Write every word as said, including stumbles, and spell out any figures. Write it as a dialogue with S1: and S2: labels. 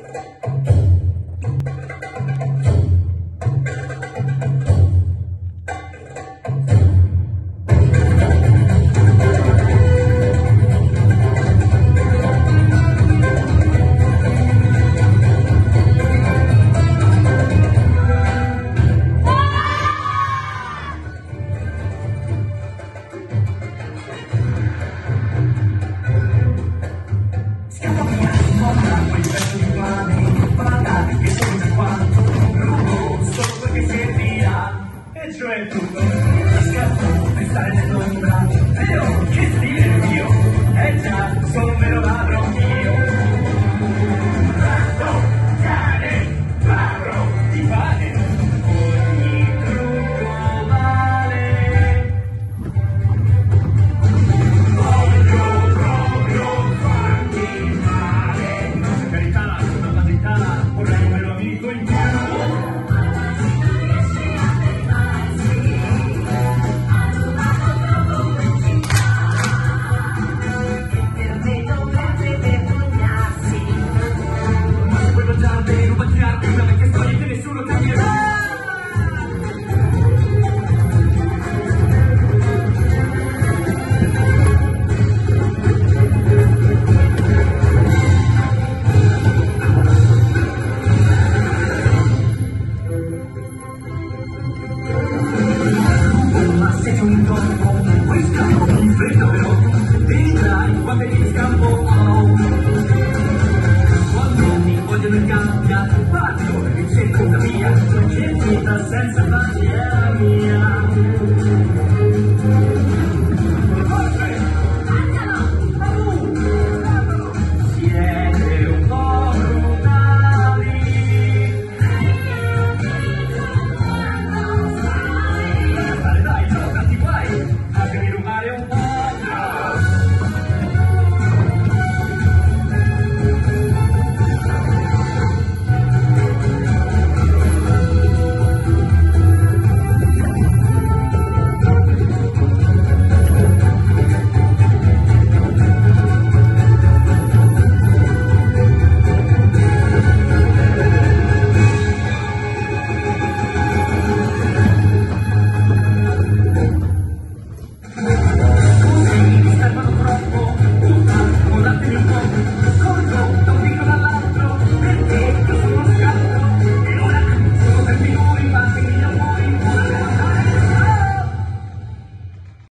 S1: E cioè tu, ti scappo per stare nell'ombra, però che stile mio, eh già, sono un vero ladro io. Ratto, cane, ladro, ti vale, ogni trucco vale. Voglio proprio farti male, per carità, una banditana, vorrei un vero amico in più. Se giunto con questa non vedo però vedrai quando ti scampo oh. Quando mi vogliono in gabbia faccio e cerco una via non c'è vita senza magia mia.